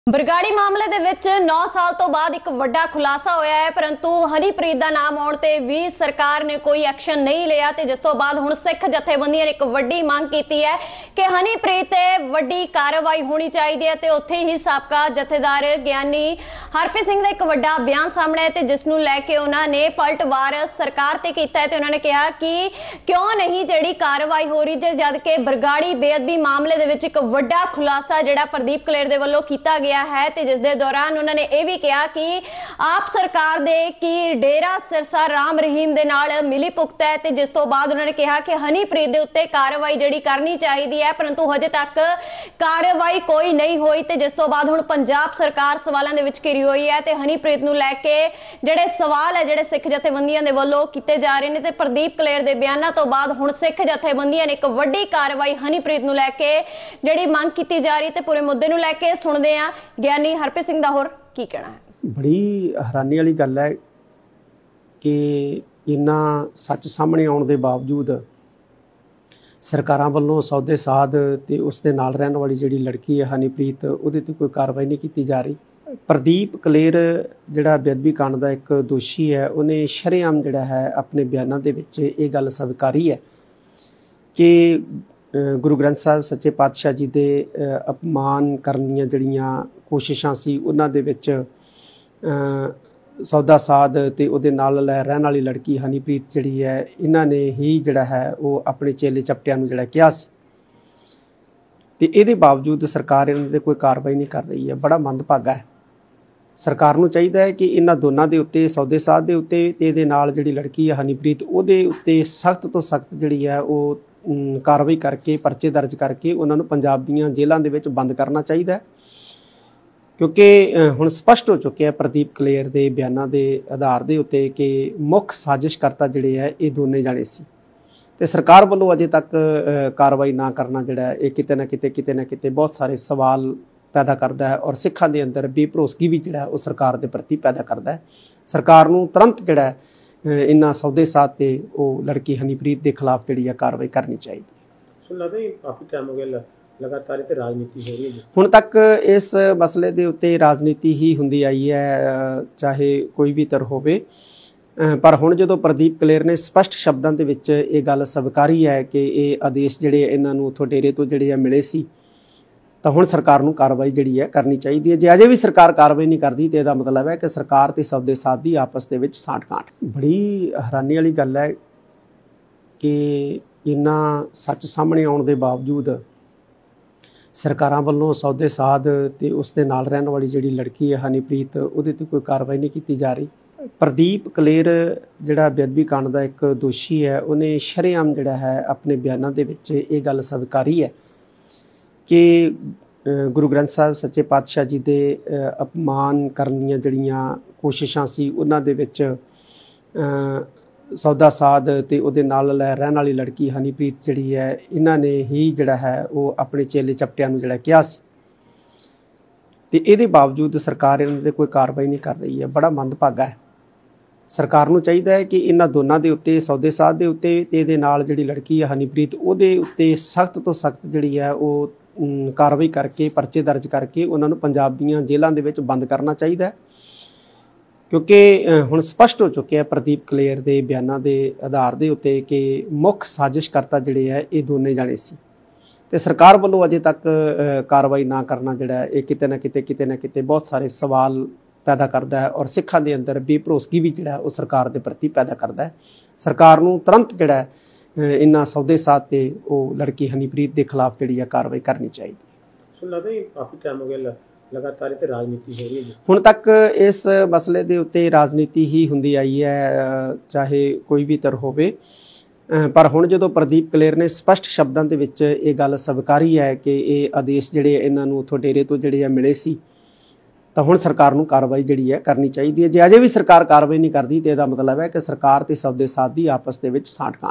बरगाड़ी मामले दे विच 9 साल तो बाद एक वड्डा खुलासा होया है, परंतु हनीप्रीत दा नाम आउण ते भी सरकार ने कोई एक्शन नहीं लिया ते जिस तो बाद हुण सिख जथेबंदियां ने एक वड्डी मांग कीती है कि हनीप्रीत ते वड्डी कार्रवाई होनी चाहिए है। ते उत्थे ही साबका जथेदार ज्ञानी हरप्रीत सिंह दा एक वड्डा बयान सामने है ते जिस नूं लैके उन्हां ने पलटवार सरकार ते कीता है ते उन्हां ने कहा कि क्यों नहीं जिहड़ी कार्रवाई हो रही जे जद के बरगाड़ी बेअदबी मामले दे विच एक वड्डा खुलासा जिहड़ा प्रदीप कलेर दे वल्लों कीता गया है ते जिस दे दौरान उन्होंने यह भी कहा कि आप सरकार दे कि डेरा सिरसा राम रहीम दे नाल मिली भुगत है ते जिस तो बाद उन्होंने कहा कि हनीप्रीत दे उत्ते कार्रवाई जिहड़ी करनी चाहिए है, परंतु हजे तक कार्रवाई कोई नहीं हुई ते जिस तो बाद हुण पंजाब सरकार सवालों दे विच घिरी हुई है ते हनीप्रीत नूं लैके जिहड़े सवाल है जिहड़े सिख जथेबंदियां दे वल्लों कीते जा रहे हैं ते प्रदीप कलेर दे बयानां तो बाद हुण सिख जथेबंदियां ने एक वड्डी कार्रवाई हनीप्रीत नूं लैके जिहड़ी मंग कीती जा रही ते पूरे मुद्दे नूं लैके सुणदे आ ज्ञानी हरप्रीत सिंह दा होर की कहना है। बड़ी हैरानी वाली गल है कि इन्ना सच सामने आने के बावजूद सरकारां वल्लों सौदे साध ते उस दे नाल रहन वाली जिहड़ी लड़की है हनीप्रीत उहदे ते कोई कार्रवाई नहीं की जा रही। प्रदीप कलेर जिहड़ा बेअदबी कांड दा एक दोषी है उन्हें शरेआम जिहड़ा है अपने बयानां दे विच इह गल स्वीकारी है कि गुरु ग्रंथ साहिब सच्चे पातशाह जी दे अपमान करन दीआं जिहड़ियां कोशिशां सी उन्हां दे विच सौदा साध ते उहदे नाल रहण वाली लड़की हनीप्रीत जिहड़ी है इन्हां ने ही जिहड़ा है वो अपने चेले चपटियां नूं जिहड़ा किहा सी ते इहदे बावजूद सरकार इन्हां ते कोई कार्रवाई नहीं कर रही है। बड़ा मंदभागा है। सरकार नूं चाहीदा है कि इन्हां दोनां दे उत्ते सौदे साध दे उत्ते ते इहदे नाल जिहड़ी लड़की है हनीप्रीत उहदे उत्ते सख्त तो सख्त जिहड़ी है वो कार्रवाई करके परचे दर्ज करके उन्होंने पंजाब दीआं जेलों दे विच बंद करना चाहिए, क्योंकि हुण स्पष्ट हो चुके हैं प्रदीप कलेर दे बयानां दे आधार दे उत्ते कि मुख साजिशकर्ता जिहड़े है ये दोने जाने सी ते सरकार वल्लों अजे तक कार्रवाई ना करना जिहड़ा है किते ना किते बहुत सारे सवाल पैदा करता है और सिखां दे अंदर बेभरोसगी भी जिहड़ा है सरकार दे प्रति पैदा करता है। सरकार नूं तुरंत जिहड़ा है इन्ना सौदे साथ ते वो लड़की हनीप्रीत के खिलाफ जिहड़ी है कार्रवाई करनी चाहिए। काफ़ी टाइम हो गया लगातार इत्थे राजनीति हो रही है। हुण तक इस मसले दे उत्ते राजनीति ही हुंदी आई है, चाहे कोई भी तर होवे, पर हुण जदों प्रदीप कलेर ने स्पष्ट शब्दां दे विच ये गल स्वीकारी है कि ये आदेश जिहड़े इन्हां नूं उत्थों डेरे तो जिहड़े मिले सी तो हुण सरकार नूं कार्रवाई जिहड़ी है करनी चाहिए है। जे अजे भी सरकार कार्रवाई नहीं करती तो इसका मतलब है कि सरकार ते सौदे साध दी आपस दे विच सांठ-गांठ। बड़ी हैरानी वाली गल है कि इन्ना सच सामने आने के बावजूद सरकारां वल्लों सौदे साध ते उस दे नाल रहन वाली जिहड़ी लड़की है हनीप्रीत उहदे ते कोई कार्रवाई नहीं की जा रही। प्रदीप कलेर जिहड़ा बेअदबी कांड दा एक दोषी है उन्हें शरेआम जिहड़ा है अपने बयानां दे विच इह गल स्वीकारी है कि गुरु ग्रंथ साहिब सच्चे पातशाह जी दे अपमान करन दीआं जिहड़ियां कोशिशां सी उन्हां दे विच सौदा साध ते उहदे नाल रहण वाली लड़की हनीप्रीत जिहड़ी है इन्हां ने ही जिहड़ा है वो अपने चेले चपटियां नूं जिहड़ा किहा सी ते इहदे बावजूद सरकार इन्हां ते कोई कार्रवाई नहीं कर रही है। बड़ा मंदभागा है। सरकार नूं चाहीदा है कि इन्हां दोनां दे उत्ते सौदे साध दे उत्ते ते इहदे नाल जिहड़ी लड़की है हनीप्रीत उहदे उत्ते सख्त तो सख्त जिहड़ी है वो कार्रवाई करके परचे दर्ज करके उन्होंने पंजाब दीआं जेलों दे विच बंद करना चाहिए, क्योंकि हुण स्पष्ट हो चुके हैं प्रदीप कलेर दे बयानां दे आधार दे उत्ते कि मुख साजिशकर्ता जिहड़े है ये दोने जाने सी ते सरकार वल्लों अजे तक कार्रवाई ना करना जिहड़ा है किते ना किते बहुत सारे सवाल पैदा करता है और सिखां दे अंदर बेभरोसगी भी जिहड़ा है सरकार दे प्रति पैदा करता है। सरकार नूं तुरंत जिहड़ा है इन्ना सौदे साथ ते वो लड़की हनीप्रीत के खिलाफ जिहड़ी है कार्रवाई करनी चाहिए। काफ़ी टाइम हो गया लगातार इत्थे राजनीति हो रही है। हुण तक इस मसले दे उत्ते राजनीति ही हुंदी आई है, चाहे कोई भी तर होवे, पर हुण जदों प्रदीप कलेर ने स्पष्ट शब्दां दे विच ये गल स्वीकारी है कि ये आदेश जिहड़े इन्हां नूं उत्थों डेरे तो जिहड़े मिले सी तो हुण सरकार नूं कार्रवाई जिहड़ी है करनी चाहिए है। जे अजे भी सरकार कार्रवाई नहीं करती तो इसका मतलब है कि सरकार ते सौदे साध दी आपस दे विच सांठ-गांठ।